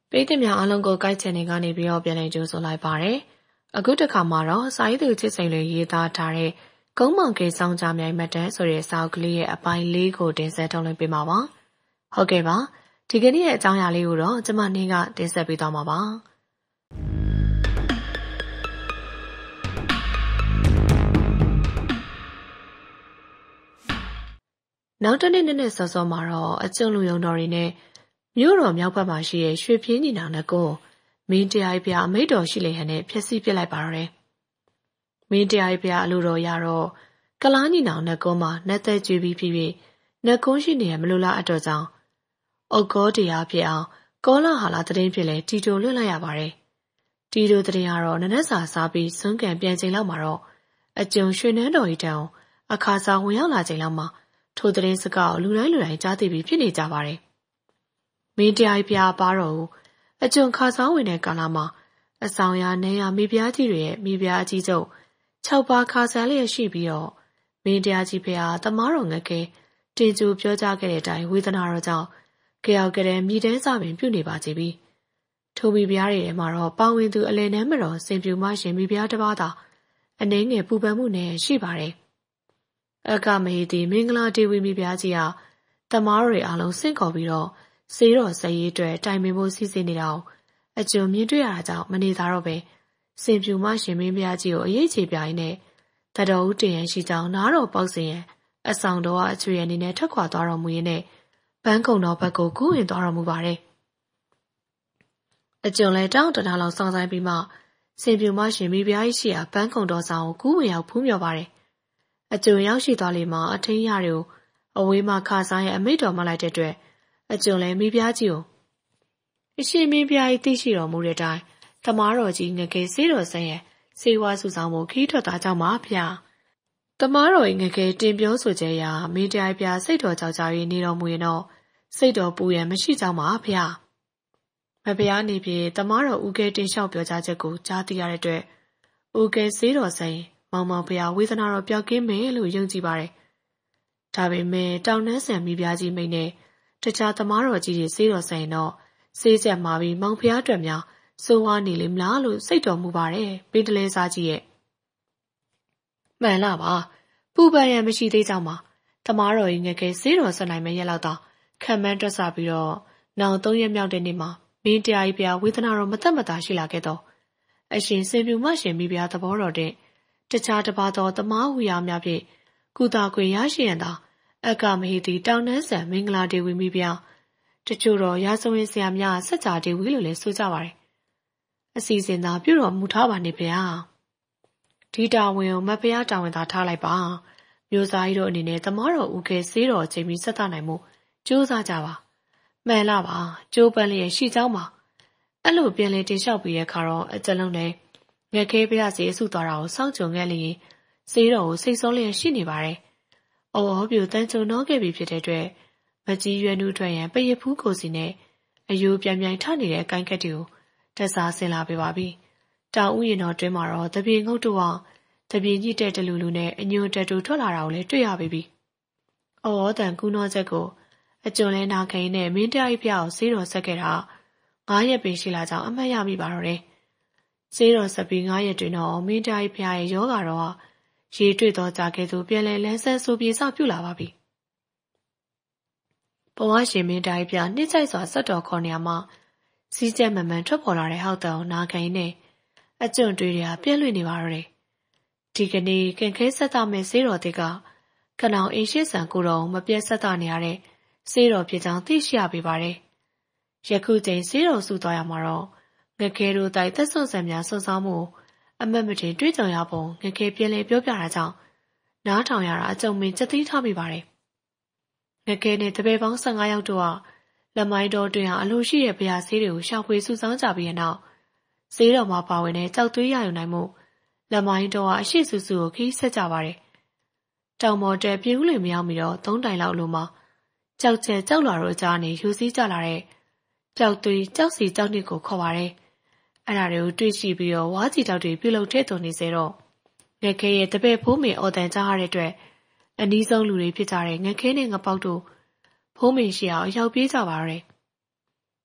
ပေးသမျှအားလုံးကိုကိုက်ချင်နေကနေပြီးတော့ပြန်လည်ကြိုဆိုလိုက်ပါတယ်။အခုတစ်ခါမှာတော့စာရေးသူချစ်စိန်လေးရေးသားထားတဲ့ကုန်းမောင်ကေဆောင်ကြမြိုင်မှတ်တမ်းဆိုတဲ့စာအုပ်ကလေးရဲ့အပိုင်း၄ကိုတင်ဆက်ထုတ်လွှင့်ပေးမှာပါ။ဟုတ်ကဲ့ပါ။ဒီကနေ့ရဲ့အကြောင်းအရာလေးကိုတော့ကျမနှင်းကတင်ဆက်ပေးသွားမှာပါ။နောက်တစ်နေ့စောစောမှာတော့အကျုံလူယုံတော်တွေနဲ့မြို့တော်မြောက်ဘက်မှာရှိတဲ့ရွှေပြင်းညီနောင်နဲ့ကိုမင်းတရားပြအမိတ်တော်ရှိလေဟန်နဲ့ဖျက်ဆီးပစ်လိုက်ပါတော့တယ်။မင်းတရားပြအလိုတော်ရတော့ကလားညီနောင်နဲ့ကိုမှနတ်သက်ကြွေးပြီးဖြစ်ဖြစ်နတ်ကုန်းရှိနေရမလို့လားအတော်ကြောင့်အုတ်ကောတရားဖြစ်အောင်ကောလာဟာလာတရင်ဖြစ်လဲတီတိုလွတ်လိုက်ရပါတယ်။တီတိုတရင်ကတော့နနက်စာစားပြီးစွန်းကန်ပြန်ချိန်လောက်မှာတော့အကျုံရွှေနန်းတော်ကြီးတောင်အခါစားဝင်ရောက်လာချိန်လောက်မှာထိုတရင်စကားကိုလူတိုင်းကြားသိပြီးဖြစ်နေကြပါတယ်။မင်းတရားပြပါတော့အကျုံခါဆောင်ဝင်တဲ့ကာလမှာအဆောင်ရနေရမိဖုရားကြီးတွေရဲ့မိဖုရားအကြီးချုပ်6ပါးခါဆန်းလျက်ရှိပြီးတော့မင်းတရားကြီးဖုရားတမားတော်ငကဲတင်ကျူပြောကြားခဲ့တဲ့အတိုင်းဝေဒနာတော်ကြောင့်ကြောက်ကလေးမြည်တမ်းစာပင်ပြုနေပါကြပြီထိုမိဖုရားတွေထဲမှာတော့ပေါဝင်သူအလယ်နှမ်းမတော်စင်ပြူမရှင်မိဖုရားတစ်ပါးသာအနှင်းငယ်ပူပန်မှုနဲ့ရှိပါတယ်အကမေတီမင်္ဂလာဒေဝီမိဖုရားကြီးဟာတမားတွေအားလုံးစင့်ခေါ်ပြီးတော့စေးတော်စရေးအတွက်တိုင်ပင်ဖို့စီစဉ်နေတာကိုအကျုံမြင်တွေ့ရတာကြောင့်မနေသားတော့ပဲစင်ပြူမရှင်မင်းဖျားကြီးကိုအရေးချေပြိုင်းနဲ့တတော်ဦးတင်ရန်ရှိကြောင်းနားတော်ပေါက်စင်ရန်အဆောင်တော်ကအချွေအနေနဲ့ထွက်ခွာသွားတော်မူရင်းနဲ့ဘန်းကုံတော်ဘက်ကိုကူးဝင်သွားတော်မူပါတယ်အကျုံလည်းတောင်းတနာလောက်စောင်းဆိုင်ပြီးမှစင်ပြူမရှင်မင်းဖျားကြီးရှိရာဘန်းကုံတော်ဆောင်ကိုကူးဝင်ရောက်ဖူးမြော်ပါတယ်အကျုံရောက်ရှိသွားလေမှအထင်းရတွေကိုအဝေးမှခါဆိုင်ရဲ့အမိတ်တော်မှလိုက်တဲ့အတွက်အကျုံလည်းမိဖုရားကြီးကိုအရှင်မင်းဖုရားကြီးသိရှိတော်မူတဲ့အတိုင်းတမားတော်ကြီးငကဲစေးတော်ဆန်းရဲ့စေဝါစုဆောင်မှုခီးထွက်သားကြောင့်ပါဗျာတမားတော်ငကဲတင်ပြောဆိုချက်အရမင်းတရားပြစိတ်တော်ကြောက်ကြ၍နေတော်မူရင်တော့စိတ်တော်ပူရန်မရှိကြောင်းပါဗျာမဖုရားနေပြေတမားတော်ဦးကဲတင်လျှောက်ပြောကြားချက်ကိုကြားသိရတဲ့အတွက်ဦးကဲစေးတော်ဆန်းမောင်ဖုရားဝေဒနာတော်ပျောက်ကင်းမယ်လို့ယုံကြည်ပါတယ်ဒါပေမဲ့တောင်နှန်းဆန်မိဖုရားကြီးမိတ်နဲ့တခြားသမားတော်ကြီးတွေစေးတော်ဆိုင်တော့စေးချက်မှာပြီးမောင်ဖျားအတွက်များစိုးဝါနေလိမ့်မလားလို့စိတ်တော်မူပါတယ်ပင်တလဲစားကြီးရဲ့မှန်လားပါပူပန်ရန်မရှိသေးကြောင်းပါသမားတော်ကြီးငကဲစေးတော်ဆက်နိုင်မဲ့ရက်လောက်တော့ခံမှန်းတွက်ဆပြီးတော့နောက်3ရက်မြောက်တဲ့နေ့မှာမင်းတရားကြီးပြဝေဒနာတော်မသက်မသာရှိလာခဲ့တော့အရှင်စင်ပြူမရှင်မိဖုရားသဘောတော်တဲ့တခြားတစ်ပါးသောသမားဟူရာများဖြင့်ကုသာခွေရရှိရန်သာအကမဟိတိတောင်နှန်းဆန်မင်္ဂလာဒေဝီမိဖုရားတချို့တော့ရာဇဝင်ဆရာများစัจ जा ဒေဝီလို့လည်းဆိုကြပါတယ်အစီအစဉ်သာပြုတော်မူထားပါနေဗျာဒီတာဝန်ကိုမဖုရားတာဝန်သာထားလိုက်ပါမျိုးစားကြီးတို့အနေနဲ့သမားတော်ဦးခဲစေးတော်ချိန်ပြီးဆက်သနိုင်မှုကြိုးစားကြပါမှန်လားပါကြိုးပမ်းလျက်ရှိကြောင်းပါအဲ့လိုပြန်လည်တင်လျှောက်ပြီးတဲ့အခါတော့အကြလုံးနဲ့ငက်ခဲပြစီအဆုသွားတာကိုစောင့်ကြုံခဲ့လျင်စေးတော်ကိုစိတ်ဆိုးလျက်ရှိနေပါတယ်အော်ပြူတန်းချုံနှောခဲ့ပြီဖြစ်တဲ့အတွက်မကြီးရွယ်နူးထွက်ရန်ပရဖူးကိုစီနဲ့အယိုးပြန်ထနေတဲ့အကိုင်းကက်တွေကိုတက်စားဆင်လာပေးပါပြီ။တောင်ဥယျာဉ်တော်တွင်မှာတော့တပြေငုတ်တို့အောင်တပြေညှိတဲ့တလူလူနဲ့အညွန့်တက်တူထွက်လာတာကိုလည်းတွေ့ရပြီ။အော်တန်ကူးနှောချက်ကိုအကျုံလဲနာခိုင်းနဲ့မင်းတရားကြီးဖျားကိုစေးတော်ဆက်ခဲ့တာ9ရက်ပင်ရှိလာကြောင်းအမှတ်ရမိပါတော့တယ်။စေးတော်ဆက်ပြီး9ရက်တွင်တော့မင်းတရားကြီးဖျားရဲ့ယောဂါတော့ရေတွေ့တော့ကြခဲ့သူပြန်လဲလန်းဆန်းဆိုပြေစပြုလာပါပြီ။ဘဝရှင်မင်းတိုင်းပြနှိမ့်ချိုက်စွာဆက်တော်ခေါ်နေရမှာစီးကျက်မှန်ထွက်ပေါ်လာတဲ့ဟောက်တောင်နာခိုင်းနဲ့အကျုံတွေးတွေကပြည့်လွင့်နေပါတော့တယ်။ဒီကနေ့ကင်ခဲဆက်သားမဲ့စေးတော်တွေကကနောင်အင်းရှိဆန်ကိုတော်မပြတ်ဆက်သားနေရတဲ့စေးတော်ဖြစ်ကြောင်းသိရှိရပေပါတယ်။ယခုချိန်စေးတော်စုသွားရမှာတော့ငခဲတို့တိုက်သက်ဆွန်ဆန်များဆွဆောင်မှုအမတ်မတင်တွေးကြုံရပုံငခဲပြင်းလဲပြောပြတာကြောင့်နားထောင်ရတာအကြုံမင်းချက်သိထားမိပါတယ်။ငကဲနဲ့တပည့်ပေါင်း15ယောက်တို့ကလက်မိုင်းတော်တွင်အလိုရှိတဲ့ဗျာဆေးတွေကိုရှာဖွေစုဆောင်းကြပြီးတဲ့နောက်ဆေးတော်မှာပါဝင်တဲ့ကြောက်သွေးရယူနိုင်မှုလက်မိုင်းတော်ကအရှိစုစုကိုခီးဆက်ကြပါတယ်။တောင်ပေါ်တဲပြင်းဦးလင်မရောက်မီတော့3တိုင်လောက်လိုမှာကြောက်ချက်ကြောက်လာတို့အကြားနေယူစည်းကြလာတဲ့ကြောက်သွေးကြောက်စီကြောက်နစ်ကိုခေါ်ပါတယ်။အဲ့ဒါတွေကိုတွေ့ရှိပြီးတော့ဝါးကြီးတောက်တွေပြုတ်လုထဲ့သွန်နေစေတော့ငကဲရဲ့တပည့်ဖိုးမေအော်တန်ကြားရတဲ့အတွက်အနီးဆုံးလူတွေဖြစ်ကြတဲ့ငခဲနဲ့ငပေါက်တို့ဖိုးမင်ရှိအောင်ရောက်ပြေးကြပါတော့တယ်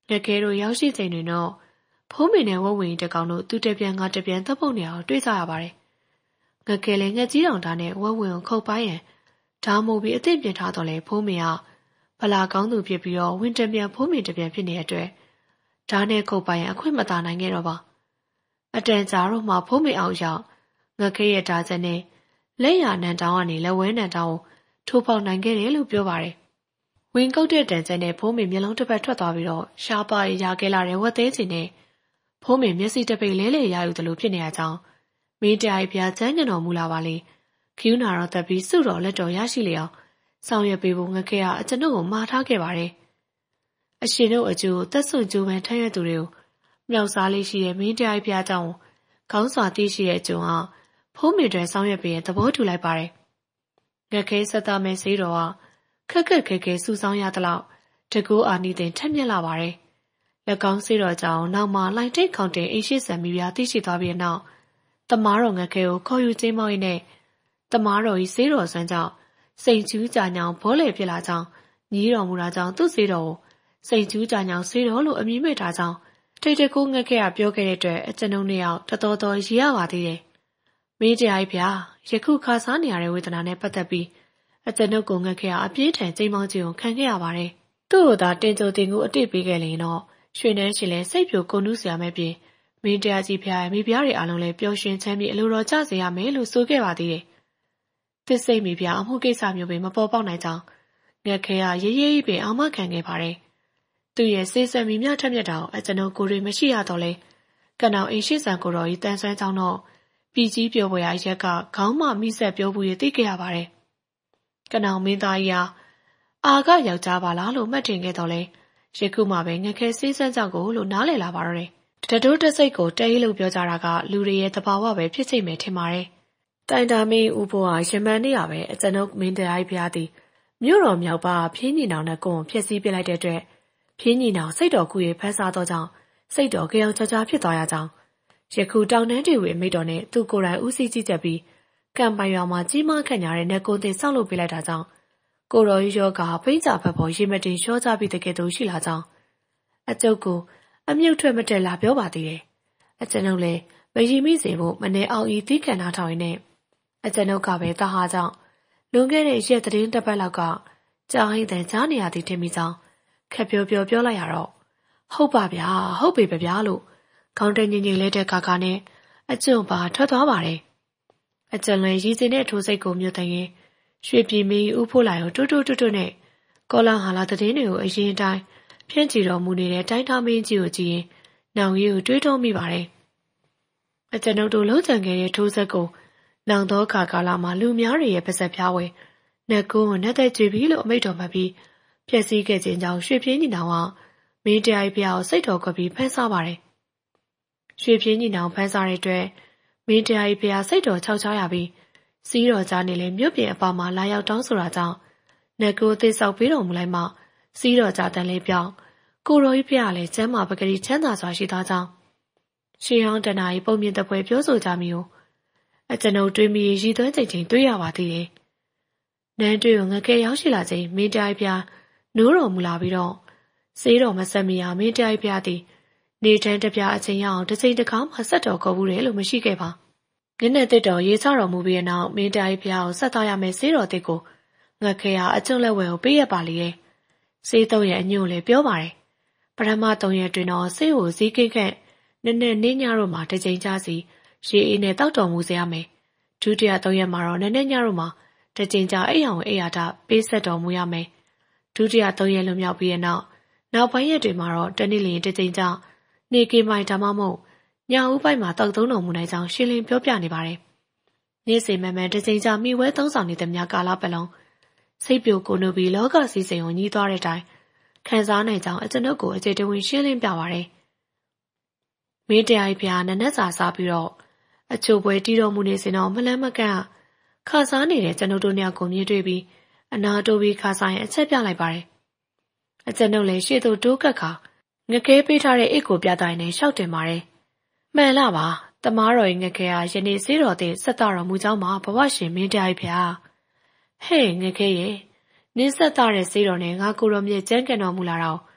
ငကဲတို့ရောက်ရှိချိန်တွင်တော့ဖိုးမင်နဲ့ဝက်ဝင်တကောင်တို့သူတပြန်ငါတပြန်တပ်ပုတ်နေအောင်တွေ့ကြရပါတယ်။ငကဲလည်းငကြီးတောင်သားနဲ့ဝက်ဝင်ကိုခုတ်ပိုင်းရန်ဓာမိုးပြီးအသင့်ပြင်ထားတော့လေဖိုးမင်ကဗလာကောင်းသူဖြစ်ပြီးတော့ဝင်တပြန်ဖိုးမင်တပြန်ဖြစ်နေတဲ့အတွက်ဓာနဲ့ခုတ်ပိုင်းရန်အခွင့်မသာနိုင်ခဲ့တော့ပါ။အတန်ကြာတော့မှဖိုးမင်အောင်ရောက်ငကဲရဲ့ဓာချက်နဲ့လက်ရနန်တောင်းကနေလက်ဝဲနန်တောင်းကိုထိုးပေါက်နိုင်ခဲ့တယ်လို့ပြောပါတယ်။ဝင်ကုတ်တဲ့တန်ချက်နဲ့ဖိုးမင်မျက်လုံးတစ်ပတ်ထွက်သွားပြီးတော့ရှားပါရခဲ့လာတဲ့ဝက်သေးချင်နဲ့ဖိုးမင်မျက်စိတစ်ပိတ်လဲလဲရယူသလိုဖြစ်နေရကြောင်းမင်းတရားပြချမ်းကြတော်မူလာပါလေခူးနာတော်သက်ပြီးစုတော်လက်တော်ရရှိလျောက်ဆောင်ရွက်ပေးဖို့ငကဲကအကျွန်ုပ်ကိုမှားထားခဲ့ပါတယ်အရှင်တို့အကျိုးသက်ဆွန်ကျိုးပန်းထမ်းရွက်သူတွေကိုမြောက်စားလေးရှိတဲ့မင်းတရားပြကြောင်းခေါင်းစွာသိရှိတဲ့အကျိုးဟာဖိုးမင်တွေဆောင်ရွက်ပေးရင်သဘောတူလိုက်ပါတယ်ငကဲဆက်သားမဲ့စေးတော်ကခက်ခဲစူဆောင်းရသလောက်တကူအာနီတင်ထက်မြက်လာပါတယ်လက်ကောင်းစေးတော်ကြောင့်နောက်မှလိုင်တိတ်ခေါင်တင်အိရှိဆံမိပြသိရှိသွားပြီးနောက်တမားတော်ငကဲကိုခေါ်ယူချင်းမောင်းရင်းနဲ့တမားတော်ဤစေးတော်ဆွမ်းကြောင့်စိန်ကျူးကြာညောင်ဘောလေဖြစ်လာကြောင်းညီးတော်မူတာကြောင့်သူ့စေးတော်ကိုစိန်ကျူးကြာညောင်စေးတော်လို့အမည်မဲ့ထားကြောင်းတိတ်တကူငကဲကပြောခဲ့တဲ့အတွက်အကျွန်ုပ်နှစ်ယောက်တော်တော်ရည်ရပါသေးတယ်မင်းတရားဖျားယခုခါစားနေရတဲ့ဝေဒနာနဲ့ပတ်သက်ပြီးအကျွန်ုပ်ကငကဲကအပြင်းထန်ချိန်မောင်းခြင်းကိုခံခဲ့ရပါတယ်သူ့ကိုသာတင်ကြိုတင်ကိုအတိတ်ပေးခဲ့ရင်တော့ရွှေနှန်းရှင်လဲစိတ်ပြိုကုန်နုစရာမဲ့ပြင်မင်းတရားကြီးဖျားရဲ့မိဖုရားတွေအားလုံးလည်းပျော်ရွှင်ချမ်းမြေ့အလိုတော်ကျစေရမယ်လို့ဆိုခဲ့ပါသေးတယ်။သစ်စိတ်မိဖုရားအမှုကိစ္စမျိုးပင်မပေါ်ပေါက်နိုင်ကြောင်းငက်ခဲကရေးရေးပင်အာမခံခဲ့ပါတယ်။သူ့ရဲ့စေစံမိမြထက်မြက်တာကိုအကျွန်ုပ်ကိုယ်တွေမရှိရတော့လဲကနောင်အိမ်ရှိဆန်ကိုတော်ကြီးတန်ဆွမ်းကြောင်းတော့ပြည်ကြီးပြောပွဲရရက်ကခေါင်းမမိဆက်ပြောဘူးရသိခဲ့ရပါတယ်။ကနောင်မင်းသားကြီးအာကယောက်ျားပါလားလို့မှတ်ထင်ခဲ့တော့လဲယခုမှပဲငခဲစေးစမ်းကြောင့်ကိုလို့နားလည်လာပါတော့တယ်။တတိုးတစိတ်ကိုတဲရီလို့ပြောကြတာကလူတွေရဲ့သဘာဝပဲဖြစ်ချိတ်မယ်ထင်ပါတယ်။တိုင်တာမင်းဦးဖို့ဟာရမန်နေရပဲအကျွန်ုပ်မင်းတရားဖျားသည်မြို့တော်မြောက်ပါဖြင်းညီနောင်နဲ့ကိုယ်ဖျက်ဆီးပစ်လိုက်တဲ့အတွက်ဖြင်းညီနောင်စိတ်တော်ကူရဖမ်းစားတော့ကြောင့်စိတ်တော်ကြောင်ကြာဖြစ်သွားရကြောင်းယခုတောင်တန်းတွေဝေမိတော်နဲ့သူကိုယ်တိုင်ဦးစီးကြည့်ချက်ပြီးကံပိုင်ရွာမှာကြီးမားခန့်ညာတဲ့နေကုန်းတင်ဆောက်လုပ်ပေးလိုက်တာကြောင့်ကိုတော်ရောကပိန်းကြဖက်ပေါ်ရေမတင်လျှောကြပြီးတကယ်တော့ရှိလာကြောင်းအကျုပ်ကိုအမြုပ်ထွက်မတက်လာပြောပါသေးတယ်အကျွန်ုပ်လည်းမရီမိစေဖို့မနေအောင်ဤသီးခံထားထောင်ရင်းနဲ့အကျွန်ုပ်ကပဲတာဟာကြောင့်လွန်ခဲ့တဲ့ရက်သတင်းတစ်ပတ်လောက်ကကြာဟိတဲ့ကြားနေရသည်ထင်မိကြောင်းခက်ပြောလိုက်ရတော့ဟုတ်ပါဗျာဟုတ်ပြီဗျာလို့ခေါင်းတငင်ငင်လဲတဲ့ကာကာနဲ့အကျုံပါထွက်သွားပါတယ်အကျဉ်လွင်ရည်စင်တဲ့ထိုးစိတ်ကိုမြုပ်တဲ့ရင်ရွှေပြည်မင်းဦးဖိုးလာရောတွတ်နဲ့ကောလာဟာလာသတင်းတွေကိုအရင်တိုင်းဖြန့်ချီတော်မူနေတဲ့တိုင်းသားမင်းကြီးကိုကြည့်ရင်နောင်ရီကိုတွေးတောမိပါတယ်အကျွန်ုပ်တို့လုံးချန်ခဲ့တဲ့ထိုးဆက်ကိုနောင်သောကာလမှာလူများတွေရဲ့ပါဇက်ပြားဝဲနှက်ကုန်းကိုနှက်သက်ကြွပြီလို့အမိန့်တော်မှပြီးဖျက်ဆီးခဲ့ခြင်းကြောင့်ရွှေပြင်းညီနောင်ကမင်းတရားဖျားကိုစိတ်တော်ကွက်ပြီးဖမ်းဆားပါတယ်ရွှေပြင်းညီနောင်ဖမ်းဆားတဲ့အတွက်မင်းတရားဖျားစိတ်တော်ခြောက်ခြားရပြီးစီးတော်ကြားနေလေမြို့ပြင်အပါမှာလာရောက်တောင်းဆိုတာကြောင့်နှက်ကုန်းအသေးဆောက်ပေးတော်မူလိုက်မှစီးတော်ကြားတန်လေးပြောင်းကိုရိုကြီးဖျားလည်းကျမ်းမာပကတိချမ်းသာစွာရှိသားကြောင်းရှေးဟောင်းတနာ၏ပုံမြင်တပွဲပြောဆိုကြမိကိုအကျွန်ုပ်တွေးမိရည်သွမ်းချိန်တွေးရပါသေးတယ်။နန်းတွေ့ကိုငကဲရောက်ရှိလာချိန်မင်းတိုင်းဖျားနိုးတော်မူလာပြီးတော့စေးတော်မဆက်မီမင်းတိုင်းဖျားသည်နေတန်းတပြားအချိန်ရအောင်တစ်ချိန်တစ်ခါမှဆက်တော်ခေါ်ဘူးတယ်လို့မရှိခဲ့ပါ။မျက်နှာတစ်တော်ရေးချတော်မူပြီးတဲ့နောက်မင်းတိုင်းဖျားကိုဆက်သွားရမယ်စေးတော်တစ်ကိုငကဲကအကျုံးလက်ဝဲကိုပေးရပါလေရဲ့။စေးတော့ရဲ့အညွန့်လည်းပြောပါတယ်။ပထမ3ရက်တွင်တော့စေးကိုစည်းကိတ်ခန့်နည်းနည်းညတို့မှာတစ်ချိန်ကြာစီရေအေးနဲ့တောက်တော်မူစေရမယ်။ဒုတိယ3ရက်မှာတော့နည်းနည်းညတို့မှာတစ်ချိန်ကြာအိမ်အောင်အိမ်ရတာပေးဆက်တော်မူရမယ်။ဒုတိယ3ရက်လွန်မြောက်ပြီးတဲ့နောက်ပိုင်းရက်တွေမှာတော့တနေ့လျင်တစ်ချိန်ကြာနေကေမိုင်ဒါမှမဟုတ်ညဦးပိုင်းမှာတောက်သုံးတော်မူနိုင်ကြောင်းရှင်းလင်းပြောပြနေပါတယ်။နေ့စဉ်မှန်တစ်ချိန်ကြာမိဝဲသုံးဆောင်နေတဲ့များကာလပတ်လုံးစိတ်ပြိုကိုနိုပြီးလောကစီစဉ်ကိုညီးသွားတဲ့အတိုင်းခံစားနိုင်ကြောင်းအကျွန်ုပ်ကိုအကျေတဝင်းရှင်းလင်းပြပါတယ်။မင်းတရားဖျားနနက်စာစားပြီးတော့အချို့ပွဲတီးတော်မူနေစဉ်တော့မလန်းမကန့်ခါစားနေတဲ့ကျွန်ုပ်တို့ညကိုမြင်တွေ့ပြီးအနာတိုးပြီးခါစားရင်အချက်ပြလိုက်ပါတယ်။အကျွန်ုပ်လည်းရှေ့သို့တိုးကပ်ခါငကဲပေးထားတဲ့အိတ်ကိုပြတိုင်းနဲ့ရှောက်တင်ပါတယ်။မှန်လားပါတမားတော်ရဲ့ငကဲဟာယနေ့စေးတော်တဲ့ဆက်တော်မူကြောင်းမှာဘဝရှင်မင်းတရားဖျားဟဲ့ငကဲရဲ့နင်းဆက်တဲ့စေးတော်နဲ့ငါကိုရောမြဲကျန်းကန်တော်မူလာတော့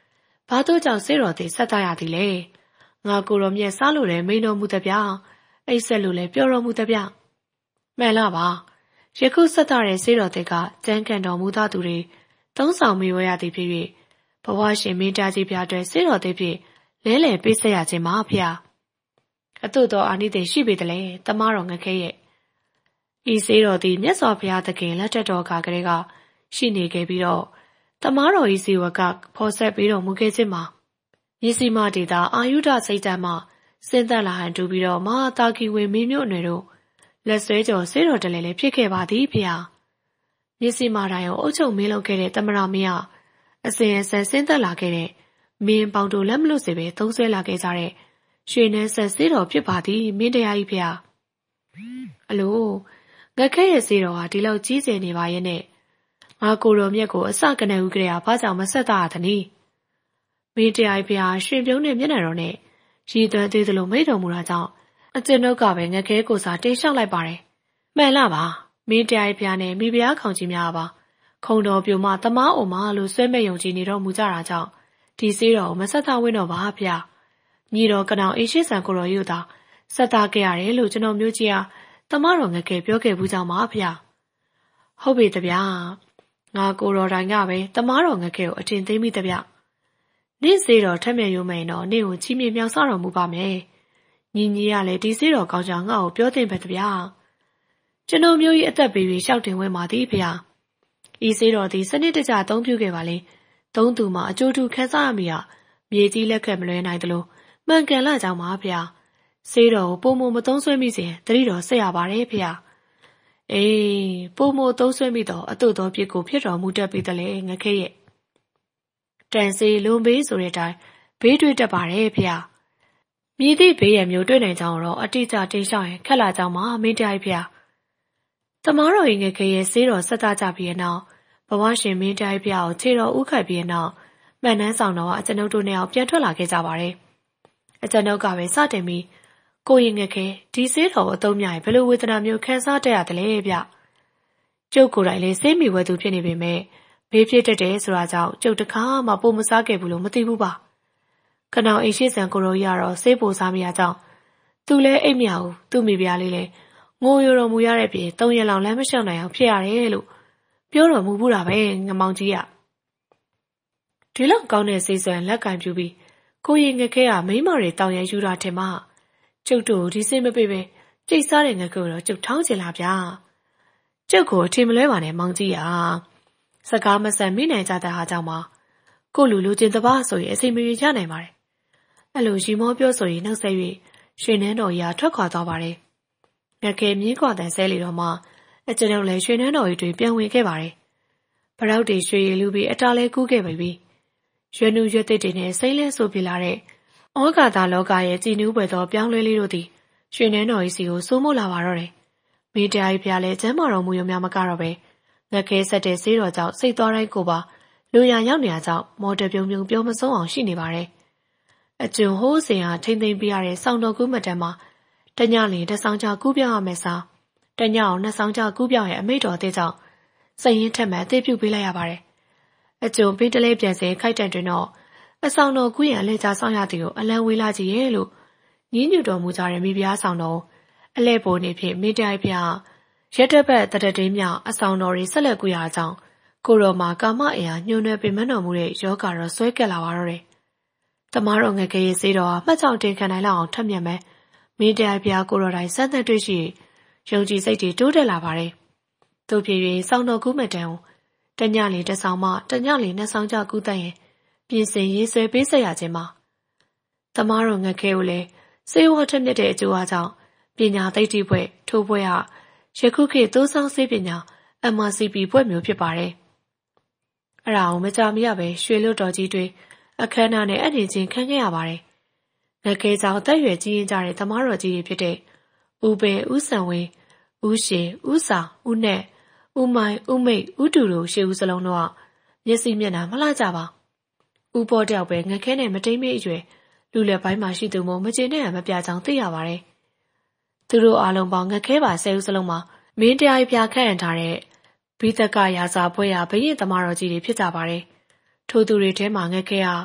ဘာတို့ကြောင့်စေတော်သည်ဆက်သားရသည်လဲငါကိုရောမြတ်စားလို့လည်းမိန်တော်မူသဗျာအိတ်ဆက်လို့လည်းပြောတော်မူသဗျာမှန်လားပါယခုဆက်သားတဲ့စေတော်သည်ကကြမ်းကန်တော်မူသောသူတွေသုံးဆောင်မိဝဲရသည်ဖြစ်၍ဘဝရှင်မင်းသားကြီးပြအတွက်စေတော်သည်ဖြင့်လဲလှယ်ပေးဆက်ရခြင်းပါဖေအတူတော်အာနိသင်ရှိပေတလဲတမတော်ငခဲရဲ့ဤစေတော်သည်မြတ်စွာဘုရားသခင်လက်ထက်တော်ကကလေးကရှိနေခဲ့ပြီးတော့တမတော်ဤစီဝကဖော်ဆက်ပေးတော်မူခဲ့ခြင်းမှာမြစီမဒေတာအာယုဒစိတ်တမ်းမှစင်သက်လာဟန်တူပြီးတော့မဟာတာကီဝေမင်းမျိုးအနွယ်တို့လက်ဆွဲကျော်စေတော်တလဲလဲဖြစ်ခဲ့ပါသည်ဖေမြစီမတိုင်းကိုအုပ်ချုပ်မင်းလုပ်ခဲ့တဲ့တမရမင်းအစဉ်အဆက်စင်သက်လာခဲ့တဲ့မင်းပေါင်းတို့လက်မလွတ်စေပဲသုံးဆွဲလာခဲ့ကြတဲ့ရွှေနှန်းဆက်စေတော်ဖြစ်ပါသည်မင်းတရားကြီးဖေအလိုငခဲရဲ့စေတော်ဟာဒီလောက်ကြီးကျယ်နေပါရဲ့နဲ့ငါကိုတော်မြတ်ကိုအစကနေဦးကြရဘာကြောင့်မဆက်တာသနည်းမင်းတရားကြီးဖေရှင်ပြုံးတဲ့မျက်နှာတော်နဲ့ရည်သွမ်းသေးသလိုမိတ်တော်မူတာကြောင့်အကျဉ်းတို့ကပဲငခဲကိုစားတင်းလျှောက်လိုက်ပါတယ်မှန်လားပါမင်းတရားကြီးဖေနဲ့မိဖုရားခေါင်ကြီးများပါခုံတော်ပြိုမှတမားအိုမလို့ဆွဲမဲ့ယုံကြည်နေတော်မူကြတာကြောင့်ဒီစေတော်ကိုမဆက်သားဝင်းတော့ပါဖေညီတော်ကနောင်အေးရှိဆန်ကိုတော်ရုပ်သာဆက်သားခဲ့ရတယ်လို့ကျွန်တော်မျိုးကြီးအားတမတော်ငခဲပြောခဲ့ဘူးကြောင့်ပါဖေဟုတ်ပြီတဗျာငါကိုတော်တိုင်းကပဲတမတော်ငခဲကိုအထင်သိမိတဗျနေ့စေတော်ထက်မြက်ရုံမယ်တော့နေ့ကိုချီးမြှောက်ဆတော်မူပါမယ်ညီညီရလဲဒီစေတော်ကောင်းကြောင်ငါ့ကိုပြောတင်ပဲတဗျာကျွန်တော်မျိုးကြီးအသက်ပေးပြီးရှောက်တင်ဝင်ပါသည်ဖေဤစေတော်သည်စနစ်တကျအသုံးပြုခဲ့ပါလေသုံးသူမှာအကျိုးတူခန်းစားရမည်ဟာမြေကြီးလက်ခက်မလွဲနိုင်သလိုမှန်ကန်လာကြောင်းပါဖေစေတော်ကိုပုံမမသုံးဆွဲမိစဉ်တတိတော်ဆက်ရပါတယ်ဖေအေးပုံမသုံးဆွဲမိတော့အတုတော်ပြစ်ကိုဖြစ်တော်မူတတ်ပြီတလေငခဲရဲ့တန်စီလွန်ဘေးဆိုတဲ့အတိုင်းဘေးတွေ့တတ်ပါတယ်ဖေမြည်သည့်ဘေးရမျိုးတွေ့နိုင်ကြောင်းတော့အတိအကျတင်ရှောက်ရင်ခက်လာကြောင်းမှာမင်းတရားဖေတမားတော်ငခဲရဲ့စေတော်ဆက်သားကြပြီးတဲ့နောက်ဘဝရှင်မင်းတရားဖေကိုခြေတော်ဥခိုက်ပြီးတဲ့နောက်မှန်နှန်းဆောင်တော်ကအကျွန်ုပ်တို့နဲ့အောင်ပြန်ထွက်လာခဲ့ကြပါတယ်အကျွန်ုပ်ကပဲစတင်ပြီးကိုရင်ငခဲဒီစေးတော်အသုံးများဘယ်လိုဝေဒနာမျိုးခံစားတတ်ရတယ်လဲဗျကျုပ်ကိုယ်တိုင်လည်းစေးမိဝဲသူဖြစ်နေပေမဲ့ဘေးဖြစ်တတ်တယ်ဆိုတာကြောင့်ကျုပ်တခါမှပုံမစားခဲ့ဘူးလို့မသိဘူးပါခဏအိမ်ရှိဆန်ကိုရောရတော့စေးပိုစားမိရကြောင်းသူလည်းအိတ်မြဘူးသူ့မိဖုရားလေးလည်းငိုရတော်မူရတဲ့ပြင်3ရက်လောက်လမ်းမလျှောက်နိုင်အောင်ဖြစ်ရတယ်လို့ပြောတော်မူဘူးတာပဲငမောင်ကြီးကဒီလောက်ကောင်းတဲ့စိတ်ဆွမ်းလက်ကင်ပြူပြီးကိုရင်ငခဲကမိမတွေတောင်ရယူတာထင်မှကျုပ်တို့ဒီစိတ်မပေးပဲကြိတ်စားတဲ့ငကိုတော့ကျုပ်ထောင်းချင်လာဗျာကျုပ်ကိုအထင်မလဲပါနဲ့မောင်ကြီးစကားမဆန်မိနိုင်ကြတဲ့ဟာကြောင့်ပါကိုလူကျင်တပါဆိုရင်အစိမပြေရနိုင်ပါတယ်အဲ့လိုရီမောပြောဆိုရင်နှုတ်ဆက်၍ရွှေနှန်းတော်ရာထွက်ခွာသွားပါတယ်ငခဲမြင်းခွာတန်ဆဲလီတော်မှာအကျွန်ုပ်လည်းရွှေနှန်းတော်ရီတွေပြန်ဝင်ခဲ့ပါတယ်ဗရောက်တွေရွှေရည်လူပြီးအတားလဲကူးခဲ့ပြီရွှေနူရွက်သစ်တွေနဲ့စိမ့်လဲဆိုပြလာတဲ့ဩဃာတာလောကရဲ့ကြည်နူးပွေသောပြောင်းလဲလေးတို့သည်ရွှေနှန်းတော်ကြီးစီကိုစိုးမိုးလာပါတော့တယ်။မိတရားကြီးဖျားလဲကျမ်းမာတော်မူရုံများမကတော့ပဲငခဲဆက်တဲ့ဈေးတော်ကြောင့်စိတ်သွားတိုင်းကိုပါလူရရောက်နေရကြောင်းမော်တော်ပြုံပြောမဆုံးအောင်ရှိနေပါတယ်။အကျွန်းဟိုးစင်ဟာထိမ့်သိမ့်ပြရတဲ့စောင်းတော်ကူးမတန်မှာတညလင်တစ်ဆောင်ကြကူးပြောင်းရမယ်စားတညအောင်နှစ်ဆောင်ကြကူးပြောင်းရဲ့အမိတ်တော်တဲ့ကြောင့်စိတ်ရင်းထက်မှအသေးပြုပေးလိုက်ရပါတယ်။အကျွန်းပင်တလဲပြန်စေခိုက်တန်တွင်တော့အဆောင်တော်ကူးရန်အလဲချဆောင်ရသည်ကိုအလံဝေးလာကြည့်ရဲ့လို့ညီးညူတော်မူကြတဲ့မိဖုရားဆောင်တော်အလဲပေါ်နေဖြင့်မိတိုင်းဖျားရက်တက်ပတ်တတတင်းမြောက်အဆောင်တော်တွေဆက်လက်ကူရအောင်ကိုတော်မှာကာမအင်အားညှို့နှဲပင်မတော်မူတဲ့ယောဂါတော့ဆွဲကက်လာပါတော့တယ်။တမားတော်ငကရေးစေးတော်ဟာမှတ်ကြောင်တင်ခံနိုင်လောက်အောင်ထက်မြက်မယ်မိတိုင်းဖျားကိုတော်တိုင်းစမ်းသပ်တွေ့ရှိယုံကြည်စိတ်တွေတိုးတက်လာပါတယ်။တို့ဖြစ်၍ဆောင်တော်ကူးမတန်တညလီတစ်ဆောင်မှတညလီနှစ်ဆောင်ကြကူးတတ်ရင်ပြင်ဆင်ရေးဆွဲပေးဆက်ရခြင်းမှာတမားတော်ငခဲကိုလည်းစေဝါထက်မြက်တဲ့အကျိုးအကြောင်းပညာသိတိဘွဲ့ထိုးဘွဲ့ဟာယခုခေတ်သိုးဆောင်စေပညာ MRCP ဘွဲ့မျိုးဖြစ်ပါတယ်။အဲ့ဒါကိုမကြမီရပဲရွှေလွတ်တော်ကြီးတွေအခမ်းအနားနဲ့အနေချင်းခံခဲ့ရပါတယ်။ငခဲကြောင့်တက်ရွယ်ကြီးရင်ကြတဲ့တမားတော်ကြီးတွေဖြစ်တဲ့ဦးပင်ဦးဆံဝင်းဦးရှင်ဦးဆောင်ဦးနဲ့ဦးမိုင်ဦးမိတ်ဦးတူတို့ရှေ့ဦးစလုံးတော့မျက်စိမျက်နှာမလှကြပါဦးပေါ်တယောက်ပဲငခဲနဲ့မတိမ်မေးအရွယ်လူလက်ပိုင်းမှာရှိသူမို့မကျေနပ်ရမပြကြောင်သိရပါတယ်။သူတို့အားလုံးပေါင်းငခဲပါ10ဦးစလုံးမှာမင်းတရားပြခန့်အပ်ထားတဲ့ဘိသကရာဇာဘွဲ့ရဘရင်သမားတော်ကြီးတွေဖြစ်ကြပါတယ်။ထိုသူတွေထဲမှာငခဲဟာ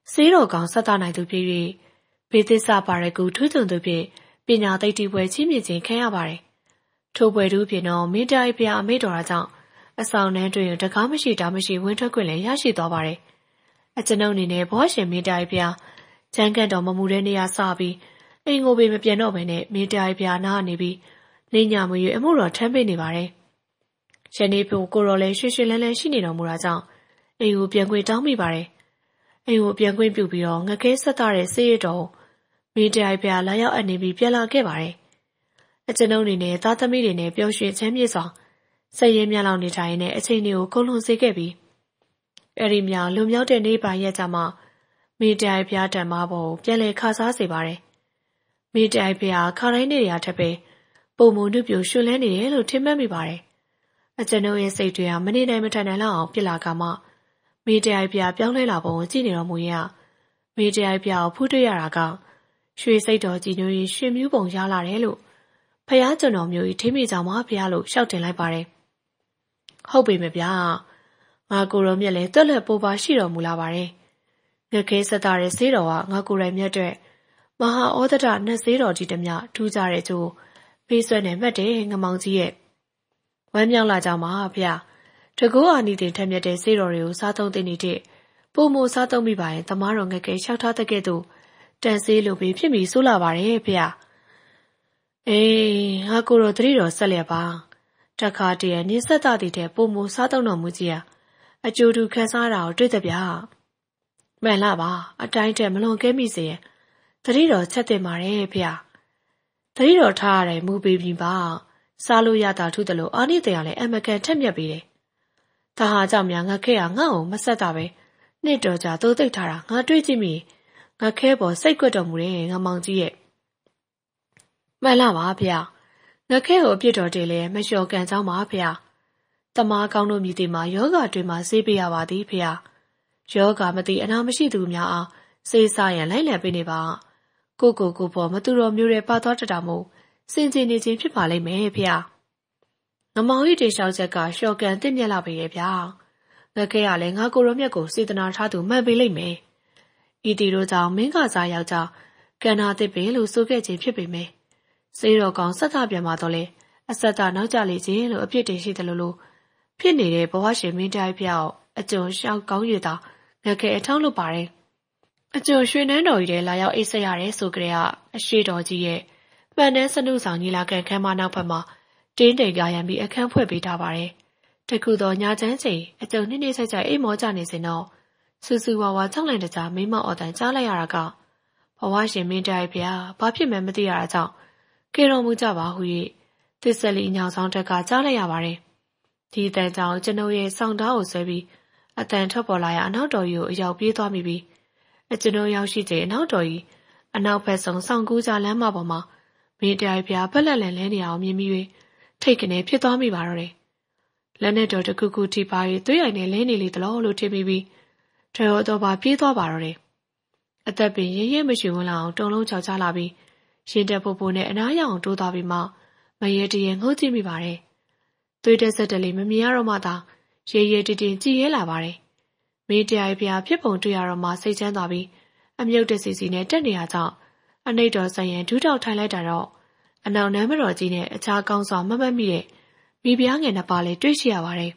ဆေးတော်ကောင်ဆက်သားနိုင်သူဖြစ်၍ဘေးသစ္စာပါရကူထူးချွန်သူဖြင့်ပညာသိတိပွဲချင်းမြင့်ခြင်းခံရပါတယ်။ထိုပွဲတူဖြင့်တော့မင်းတိုင်ဖျားအမိတော်ရာကြောင့်အဆောင်နှန်းတွင်တကားမရှိတာမရှိဝင်ထွက်ခွင့်လည်းရရှိသွားပါတယ်။အကျွန်ုပ်အနေနဲ့ဘွားရှင်မင်းတိုင်ဖျားချမ်းကန်တော်မမူတဲ့နေရာစပြီးအိမ်ကိုပဲမပြန်တော့ဘဲနဲ့မင်းတိုင်ဖျားနားနေပြီးနေညမရွေအမှုတော်ထမ်းပေးနေပါတယ်။ယနေ့ဖို့ကိုတော်လည်းရွှေရွှေလန်းလန်းရှိနေတော်မူတာကြောင့်အိမ်ကိုပြန်ခွင့်တောင်းမိပါတယ်။အိမ်ကိုပြန်ခွင့်ပြုပြီးတော့ငကဲဆက်သားတဲ့ဆေးရတော်မင်းတိုင်ဖျားလာရောက်အပ်နေပြီးပြန်လာခဲ့ပါတယ်။အကျွန်ုပ်အနေနဲ့သားသမီးတွေနဲ့ပျော်ရွှင်ချမ်းမြေ့စွာဆက်ရဲမြလောက်နေထိုင်နေတဲ့အချိန်တွေကိုကုန်လွန်စေခဲ့ပြီးအဲ့ဒီမြောင်လွန်မြောက်တဲ့နေပါရက်ကြမှာမိတိုင်ဖျားတံမပေါ်ပြန်လဲခါစားစေပါတယ်။မိတိုင်ဖျားခါတိုင်းနေရာထက်ပဲပုံမုံနှုတ်ပြိုရွှင်လန်းနေတယ်လို့ထင်မှတ်မိပါတယ်။အကျွန်ုပ်ရဲ့စိတ်တွေကမနေနိုင်မထိုင်နိုင်လောက်အောင်ပြစ်လာကမှမိတိုင်ဖျားပြောင်းလဲလာပုံကိုကြည့်နေတော်မူရမိတိုင်ဖျားကိုဖူးတွေ့ရတာကရွှေစိတ်တော်ကြည်ညိုရင်ရွှင်မြူးပုံရလာတယ်လို့ဖျားကျွန်တော်မျိုးကြီးထိမိကြောင်ပါဖျားလို့ရှောက်တင်လိုက်ပါတယ်။ဟုတ်ပြီမဗျာငါကိုရောမြက်လည်းတွက်လက်ပိုးပါရှိတော်မူလာပါတယ်ငခဲဆက်သားတဲ့ဆေးတော်ကငါကိုယ်တိုင်မြတ်တဲ့မဟာဩဒတနတ်ဆေးတော်ကြီးတမျှထူးကြတဲ့ကျိုးဖေးဆွဲနေမှတ်တယ်ငမောင်ကြီးရဲ့ဝမ်းမြောက်လာကြမှာဗျာတကူအာနီတင်ထက်မြက်တဲ့ဆေးတော်တွေကိုစားသုံးသိနေတဲ့ပုံမို့စားသုံးမိပါရင်သမားတော်ငခဲလျှောက်ထားတဲ့ကဲ့သို့တန်ဆေးလိုပြီးဖြစ်ပြီးဆိုးလာပါတယ်ဗျာအေးငါကိုယ်တော်တတိတော်ဆက်လျက်ပါတခါတည်းနင်းဆက်သားတဲ့ပုံမို့စားသုံးတော်မူကြီးအကျိုးတူခန်းစားတာကိုတွေ့တဲ့ဗျာမှန်လားပါအတိုင်းတက်မလွန်ကဲမိစေရင်တတိတော်ချက်တင်ပါတယ်ဖေ။တတိတော်ထားရတယ်မူပေးပြီးပါစားလို့ရတာထုတယ်လို့အာနိတရားလည်းအမကန်ထက်မြက်ပြီးတယ်။ဒါဟာကြောင့်များငါခဲကငါ့ကိုမဆက်တာပဲနှစ်တော်ကြာသိုးသိပ်ထားတာငါတွေးကြည့်မိငါခဲပေါ်စိတ်ကွက်တော်မူတယ်ငါမောင်ကြီးရဲ့မှန်လားပါဖေ။ငါခဲကိုအပြစ်တော်တည်းလည်းမလျှော်ကန်ကြောင်းပါဖေ။တမားကောင်းတို့မြည်တီမှာယောဂတွေမှာဆေးပေးရပါသည်ဖေ။ယောဂမသိအနာမရှိသူများအောင်စေးစားရန်လိုက်လံပေးနေပါကိုပေါ်မသူတော်မျိုးတွေပါသွားတတ်တာမို့စင်ကြင်နေခြင်းဖြစ်ပါလိမ့်မယ်ဖေ။ငမောင်ကြီးတေလျှောက်ချက်ကရှော့ကန်တင့်မြက်လာပြီရဲ့ဗျာငခဲရလဲငါကိုရောမြက်ကိုစေတနာထားသူမှန်ပေးလိမ့်မယ်ဤတီတို့ကြောင့်မင်းကစားယောက်ျားကန္နာတစ်ပင်လို့ဆိုခဲ့ခြင်းဖြစ်ပေမယ်စေတော်ကောင်ဆက်သားပြန်มาတော့လေအဆက်သားနောက်ကျလေခြင်းလို့အပြစ်တင်ရှိတယ်လို့ဖြစ်နေတဲ့ဘဝရှင်မင်းတိုင်းဖျောက်အကျုံရှောက်ကောင်းရတာငခဲအထောက်လုပ်ပါတယ်အကျုံရွှေနန်းတော်ကြီးထဲလာရောက်အိတ်ဆက်ရတယ်ဆိုကြတဲ့အရှိတော်ကြီးရဲ့မှန်တဲ့စနုဆောင်ကြီးလာကန်ခမ်းမနောက်ဘက်မှာတင်းတိမ်ကရံပြီးအခန်းဖွဲ့ပေးထားပါတယ်တခုတော့ညာချမ်းချိန်အကျုံနှိမ့်ဆိုင်ဆိုင်အိမ်မောကြနေစဉ်တော့စူစူဝါဝါ၆လန်တကြားမိမအော်တန်ကြားလိုက်ရတာကဘဝရှင်မင်းတိုင်းဖျားဘာဖြစ်မှမသိရတာကြောင့်ကေတော်မူကြပါဟု၍သစ္စာလီအညောင်ဆောင်တက်ကကြားလိုက်ရပါတယ်ဒီတန်ကြောင့်ကျွန်ုပ်ရဲ့စောင့်သားကိုဆွဲပြီးအတန်ထွက်ပေါ်လာရအနောက်တော်ကြီးကိုအရောက်ပြေးသွားမိပြီးကျွန်ုပ်ရောက်ရှိချိန်အနောက်တော်ကြီးအနောက်ဘက်ဆောင်ဆောင်ကူးကြလမ်းမပေါ်မှာမင်းတိုင်ဖျားဖက်လက်လန်လဲနေအောင်မြင်ပြီးထိတ်ကနေဖြစ်သွားမိပါတော့တယ်လက်နဲ့တော်တခုခုထိပါ၍သွေးရိုင်နဲ့လဲနေလေတလို့ထင်ပြီးထွေဟောတော့ပါပြေးသွားပါတော့တယ်အသက်ပင်ရဲရဲမရှိဝင်လာအောင်တုံလုံးချောက်ချလာပြီးရင်တက်ပို့ပို့နဲ့အနားရအောင်တိုးသွားပြီးမှမရဲတရဲငုတ်ကြည့်မိပါတယ်သွေးတက်ဆက်တက်လေးမမြင်ရတော့မှသာရဲရဲတည်တည်ကြည်ရဲလာပါတယ်မင်းတိုင်ဖျားဖြစ်ပုံတွေ့ရတော့မှစိတ်ချမ်းသာပြီးအမြုပ်တစီစီနဲ့တက်နေရကြောင်းအနှိတ်တော်ဆိုင်ရန်ဒူးတောက်ထိုင်လိုက်တာတော့အနောက်နမ်းမတော်ကြီးနဲ့အခြားကောင်းစွာမမတ်မိတဲ့မိဖုရားငယ်နှစ်ပါးလေးတွေ့ရှိရပါတယ်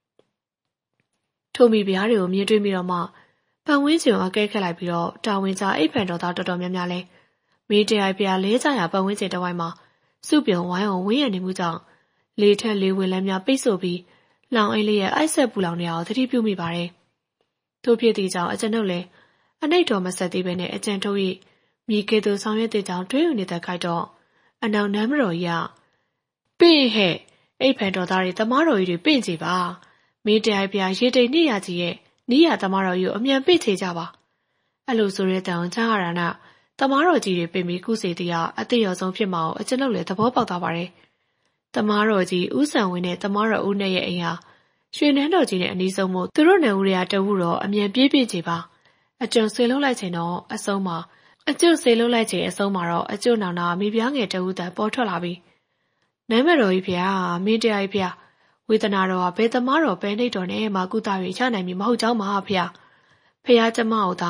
ထိုမိဖုရားတွေကိုမြင်တွေ့မိတော့မှပတ်ဝန်းကျင်ကိုအကဲခတ်လိုက်ပြီးတော့တာဝန်ကျအိပ်ဖန်တော်သားတော်တော်များများလဲမင်းတိုင်ဖျားလဲကြရပတ်ဝန်းကျင်တစ်ဝိုင်းမှာစုပြုံဝိုင်းအောင်ဝင်းရနေမှုကြောင့်လေထက်လေဝင်လမ်းများပိတ်ဆို့ပြီးလောင်အိတ်လေးရဲ့အိုက်ဆက်ပူလောင်နေအောင်သတိပြုမိပါတယ်ထို့ဖြစ်သည့်ကြောင့်အကျွန်ုပ်လည်းအနှိတ်တော်မဆက်သေးပဲနဲ့အကြံထုတ်၍မိကေသူဆောင်ရွက်တဲ့ကြောင့်တွေးယူနေတဲ့ခိုက်တော့အနောက်နမ်းမတော်ကြီးကပင့်ဟဲ့အိပ်ဖန်တော်သားတွေတမားတော်ကြီးတွေပင့်ကြည့်ပါမင်းတိုင်ဖျားရေတိတ်နေရကြီးရဲ့နီးရတမားတော်ကြီးကိုအမြန်ပင့်ချေကြပါအဲ့လိုဆိုရဲတောင်ကြားရတာနာတမားတော်ကြီးတွေပင့်ပြီးကုစေတီကအသိရောဆုံးဖြစ်မအောင်အကျွန်ုပ်လည်းသဘောပေါက်သွားပါတယ်တမားတော်ကြီးဦးဆန်ဝင်းနဲ့တမားတော်ဦးနဲ့ရဲ့အိမ်ဟာရွှေနန်းတော်ကြီးနဲ့အနီးဆုံးမို့သူတို့နယ်ဦးတွေကတဝူတော့အမြန်ပြေးပြင့်ကြပါအကျုံဆေလုံးလိုက်ချိန်တော့အဆုံးမှာအကျုံဆေလုံးလိုက်ချိန်အဆုံးမှာတော့အကျုံနောင်နာမိဖုရားငယ်တဝူတန်ပေါ်ထွက်လာပြီးနမ်းမတော်ကြီးဖျားမင်းတရားကြီးဖျားဝေဒနာတော်ကဘယ်သမားတော်ပဲနှိတ်တော်နဲ့မှကုသ၍ချနိုင်မည်မဟုတ်ကြောင်းပါဖျားဖျားကျမတို့သာ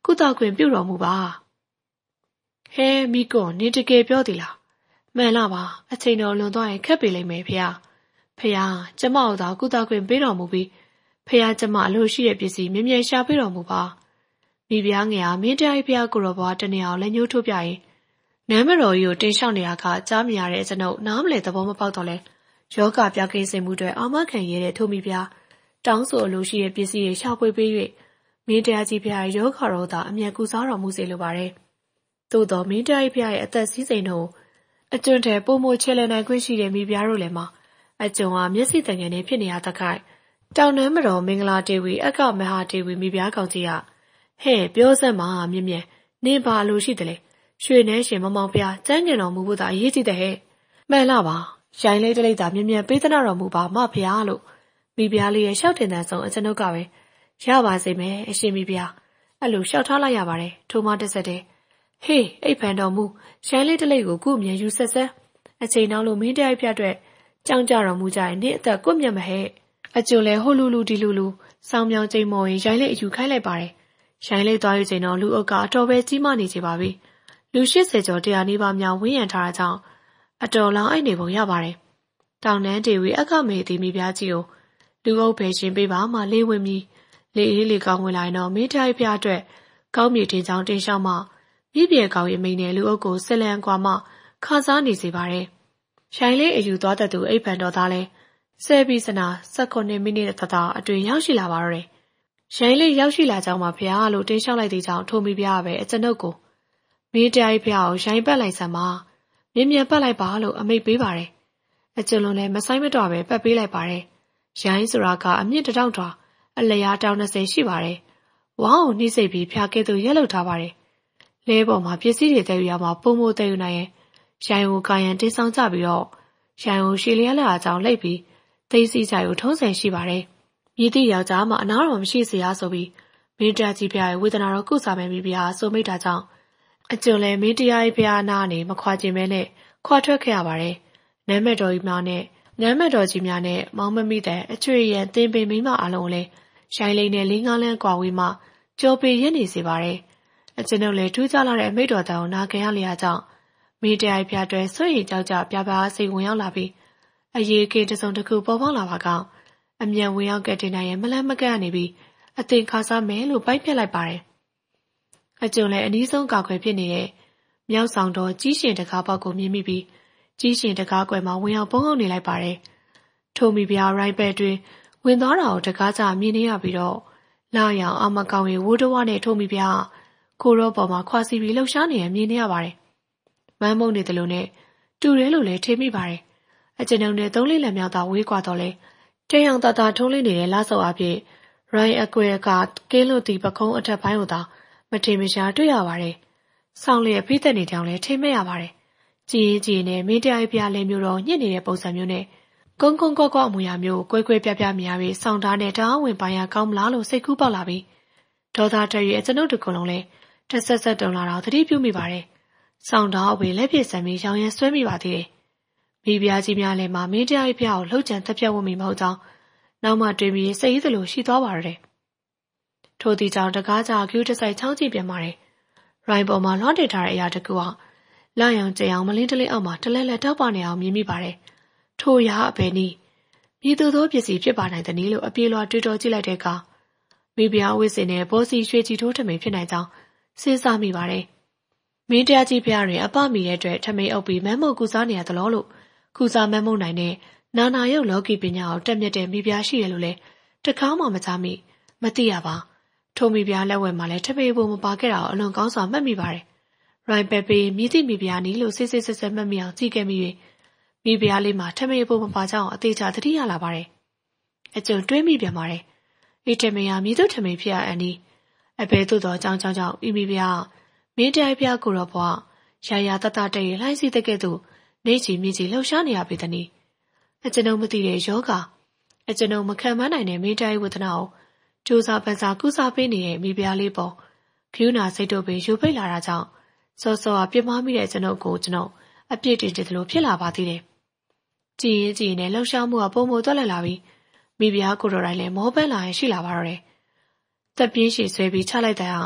ကုသခွင့်ပြုတော်မူပါဟဲမိကွန်နင်တကယ်ပြောသည်လားမှန်လားပါအချိန်တော်လွန်သွားရင်ခက်ပေလိမ့်မယ်ဖေကျမတို့သာကုသခွင့်ပေးတော်မူပြီးဖေကျမအလိုရှိတဲ့ပစ္စည်းမြ мян ရှာပေးတော်မူပါမိဖုရားငယ်ဟာမင်းတရားဖေကိုတော်ဘွားတနေအောင်လက်ညှိုးထိုးပြရင်နမ်းမတော်ကြီးကိုတင်လျှောက်နေတာကကြားမြင်ရတဲ့အကျွန်ုပ်နားမလည်သဘောမပေါက်တော့လဲယောဂပြကိန်းစိတ်မှုတွေအာမခံရတဲ့ထိုမိဖုရားတောင်းဆိုအလိုရှိတဲ့ပစ္စည်းတွေရှာဖွေပေး၍မင်းတရားကြီးဖုရားရဲ့ယောဂတော်သာအမြတ်ကူစားတော်မူစေလိုပါတယ်သို့တော်မင်းတရားဖုရားရဲ့အသက်စည်းစိမ်တို့အကျွန်းထဲပုံမချဲလဲနိုင်ခွင့်ရှိတဲ့မိဖုရားတို့လည်းမှာအကျုံဟာမျက်စိတန်ငယ်နဲ့ဖြစ်နေရတခိုက်တောင်နမ်းမတော်မင်္ဂလာတေဝီအကမဟာတေဝီမိဖုရားကောင်ကြီးကဟဲ့ပြောစမ်းပါမြင်နင်းပါလို့ရှိတယ်လေရွှေနှဲရှင်မမောင်ဖုရားကျမ်းကျင်တော်မူဖို့သာအရေးကြီးတဲ့ဟဲ့မှန်လားပါရိုင်းလေးတလိပ်သာမြင်ပေးသနာတော်မူပါမဖုရားလို့မိဖုရားလေးရဲ့ရှောက်တင်တဲ့ဆုံးအကျွန်ုပ်ကပဲရပါစေမယ်အရှင်မိဖုရားအဲ့လိုရှောက်ထားလိုက်ရပါတယ်ထိုမတက်ဆက်တယ်ဟေးအိပ်ဖန်တော်မူရိုင်းလေးတလိပ်ကိုကုအမြဲယူဆက်ဆက်အချိန်နောက်လို့မင်းတရားဖျက်အတွက်ကြောင်ကြတော်မူကြရင်နေ့အသက်ကွမြတ်မဟဲ့အကျိုးလဲဟိုလူဒီလူစောင်းမြောင်ချိန်မော်ရင်ရိုင်းလေးအယူခိုင်းလိုက်ပါတယ်ရိုင်းလေးသွားယူချိန်တော့လူအုပ်ကအတော်ပဲကြီးမားနေကြပါပြီလူ80ကျော်100နီးပါးမြောင်ဝင်းရံထားတာကြောင့်အတော်လောင်အိတ်နေပုံရပါတယ်တောင်နန်းဒေဝီအခမေတီမိဖုရားကြီးကိုလူအုပ်ပဲရှင်ပေးပါမှလေးဝင်ပြီးလေအေးလေကောင်းဝင်လာရင်တော့မိထိုင်ဖုရားအတွက်ကောင်းမြေတင်ချောင်းတင်လျှောက်မှမိပြေကောင်းရင်မိန်နဲ့လူအုပ်ကိုဆက်လန်ကွာမှခါစားနေစေပါတယ်ရိုင်းလေးအယူသွားတဲ့သူအိပ်ဖန်တော်သားလဲဆဲပြီးစနာ18မိနစ်သာအတွင်ရောက်ရှိလာပါတော့တယ်ရိုင်းလေးရောက်ရှိလာကြောင်းမှဖုရားလို့တင်လျှောက်လိုက်တဲ့ကြောင့်ထိုမိဖုရားပဲအကျွန်ုပ်ကိုမင်းတရားဖုရားကိုရိုင်းပတ်လိုက်စမ်းပါမြင်ပတ်လိုက်ပါလို့အမိတ်ပေးပါတယ်အကျွန်လုံးလည်းမဆိုင်မတော့ပဲပတ်ပေးလိုက်ပါတယ်ရိုင်းဆိုတာကအမြင့်တောင်ထွာအလျားတောင်20ရှိပါတယ်ဝါးကိုနှိမ့်စိတ်ပြီးဖျားကဲသူရက်လောက်ထားပါတယ်လဲပေါ်မှာပစ္စည်းတွေတည်ယူရမှာပုံမတည်ယူနိုင်ရင်ရိုင်းကိုကာယံတင်းဆောင်ကြပြီးတော့ရိုင်းကိုရှည်လျက်လာအကြောင်းလိုက်ပြီးသိသိကြကိုထုံးစံရှိပါတယ်မြည်သည့်ယောက်ျားမှအနာတော်မရှိစေရဆိုပြီးမင်းတရားကြီးဖျားရဲ့ဝေဒနာတော်ကုစားမယ်မိဖုရားဆိုမိတ်တာကြောင့်အကျုံလဲမင်းတရားဖျားနာနေမခွာခြင်းပဲနဲ့ခွာထွက်ခဲ့ရပါတယ်နမ်းမဲ့တော်ကြီးများနဲ့မောင်းမမိတဲ့အချွေရန်တင်းပင်မိမအလုံးလဲရိုင်းလိမ့်နဲ့လင်းကားလန်းကွာဝေးမှကြောပေရက်နေစေပါတယ်အကျွန်ုပ်လည်းထူးခြားလာတဲ့အမိတ်တော်တောင်နာခံရလျာကြောင့်မင်းတရားဖျားတွဲဆွေရင်ကြောက်ကြပြပါစိတ်ဝင်ရောက်လာပြီးအရေးကင်းတစုံတစ်ခုပေါ်ပေါက်လာပါကအမြန်ဝင်ရောက်ကတင်နိုင်ရဲ့မလန့်မကန့်နေပြီးအသင်ခါစားမယ်လို့ပိုက်ပြက်လိုက်ပါတယ်အကျုံလည်းအနည်းဆုံးကောက်ခွဲဖြစ်နေတဲ့မြောက်ဆောင်တော်ကြီးရှင်တကားပေါက်ကိုမြင်မိပြီးကြီးရှင်တကားကွယ်မှာဝင်ရောက်ပုံအောင်နေလိုက်ပါတယ်ထိုမိဖုရားရိုက်ဘက်တွင်ဝင်သွားတာကိုတကားကြမြင်နေရပြီးတော့လာရောင်အမကောင်ရီဝိုးတဝနဲ့ထိုမိဖုရားကိုရောပေါ်မှာခွာစီပြီးလှုပ်ရှားနေရမြင်နေရပါတယ်မမ်းမုံနေတယ်လို့နဲ့တူတယ်လို့လည်းထိမိပါတယ်အကျွန်ုပ်နဲ့3လေးလက်မြောက်သာဝေးကွာတော့လဲတေးအောင်တာထုံးလေးနေတဲ့လာဆော်အဖြစ်ရိုင်းအကွဲကကင်းလို့တီပကုံးအထက်ပိုင်းကိုသာမထေမရှာတွေ့ရပါတယ်ဆောင်းလျက်ဖိသက်နေကြောင်းလည်းထိမဲ့ရပါတယ်ကြည်နဲ့မင်းတရားဖျားလဲမျိုးတော့ညှစ်နေတဲ့ပုံစံမျိုးနဲ့ကုန်းကော့အမူအရာမျိုးကွဲပြားမြင်ရပြီးဆောင်းသားနဲ့တအားဝင်ပိုင်ရကောင်းမလားလို့စိတ်ကူးပေါက်လာပြီးဒေါသတက်၍အကျွန်ုပ်တို့ကလုံးလဲတက်ဆက်တုံလာတော့သတိပြုမိပါတယ်ဆောင်းသားအဝေလက်ဖြစ်ဆံပြီးရောင်ရမ်းဆွဲမိပါသေးတယ်မိဖုရားကြီးများလည်းမင်းတရားဖျားကိုလှုပ်ကြံတက်ပြတ်ဝတ်မိမဟုတ်ကြောင်းနောက်မှတွေ့ပြီးစိတ်ရည်သလိုရှိသွားပါတော့ထို့ဒီကြောင့်တကားကြကျူးတဆိုင်ချောင်းကြည့်ပြန်ပါတယ်ရိုင်းပေါ်မှာလွှမ်းတင်ထားတဲ့အရာတကူကလာရောင်ကြအောင်မလင်းတလင်းအောက်မှာတလဲလဲတောက်ပနေအောင်မြင်မိပါတယ်ထိုရာအဘယ်နည်းမြည်သူသောပစ္စည်းဖြစ်ပါနိုင်တဲ့နည်းလို့အပြေလွှာတွေးတော်ကြည့်လိုက်တဲ့အခါမိဖုရားဝိစင်နဲ့ဘောစီရွှေကြည်ထိုးထမိန်ဖြစ်နိုင်ကြောင်းစဉ်းစားမိပါတယ်မင်းတရားကြီးဖျားတွင်အပမိတဲ့အတွက်ထမိန်အုပ်ပြီးမမ်းမုတ်ကူစားနေရသလိုလို့ကူစားမမ်းမုတ်နိုင်တဲ့နာနာရုပ်လောကီပညာကိုတက်မြက်တဲ့မိဖုရားရှိရလို့လဲတကားမှမကြားမိမသိရပါထိုမိဖုရားလက်ဝဲမှာလည်းထမိန်ပုံမပါခဲ့တာကိုအလွန်ကောင်းစွာမှတ်မိပါတယ်ရိုင်းပက်ပေးမြည်သည့်မိဖုရားနီးလို့စစ်ဆက်မှတ်မိအောင်ကြည့်ခဲ့မိ၍မိဖုရားလေးမှာထမိန်ပုံမပါကြောင်းအသေးချာသတိရလာပါတယ်အကျုံတွေးမိပြန်ပါတယ်ဤထမိန်ဟာမြည်သူထမိန်ဖြစ်ရအန်ဒီအဘဲသို့သောကြောင်းဤမိဖုရားမင်းတရားဖျားကိုတော့ဘွားရာတတဲ့လှိုင်းစီတဲ့ကဲ့သို့နေချီမြည်ချီလှုပ်ရှားနေရပေသည်။အကျွန်ုပ်မသိတဲ့ယောဂအကျွန်ုပ်မခံမနိုင်တဲ့မင်းတရားဝေဒနာကိုကြိုးစားပန်းစားကုစားပေးနေတဲ့မိဖုရားလေးပေါ်ခရူးနာစိတ်တို့ပင်ယူပိတ်လာတာကြောင့်စောပြမမိတဲ့ကျွန်ုပ်ကိုကျွန်ုပ်အပြစ်တင်တယ်လို့ဖြစ်လာပါသေးတယ်။ကြည်နဲ့လှုပ်ရှားမှုကပုံမသွက်လက်လာပြီးမိဖုရားကိုယ်တော်တိုင်လည်းမောပန်းလာရင်ရှိလာပါတော့တယ်။သက်ပြင်းရှည်ဆွဲပြီးချလိုက်တဲ့ဟာ